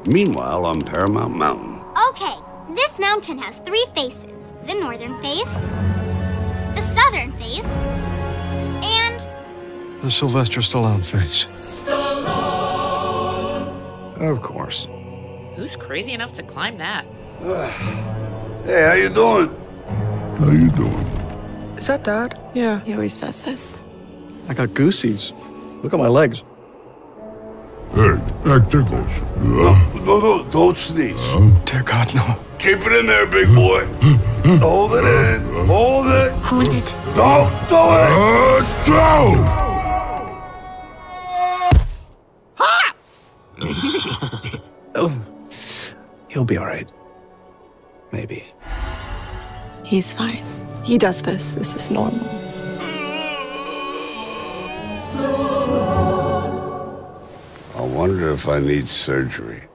Meanwhile, on Paramount Mountain. Okay, this mountain has 3 faces. The northern face, the southern face, and... the Sylvester Stallone face. Of course. Who's crazy enough to climb that? Hey, how you doing? How you doing? Is that Dad? Yeah. He always does this. I got goosies. Look at my legs. Hey, that tickles. No, don't sneeze. Dear God, no. Keep it in there, big boy. Hold it in. Hold it. Hold it. Don't do it. Go! Oh, he'll be all right. Maybe. He's fine. He does this. This is normal. I wonder if I need surgery.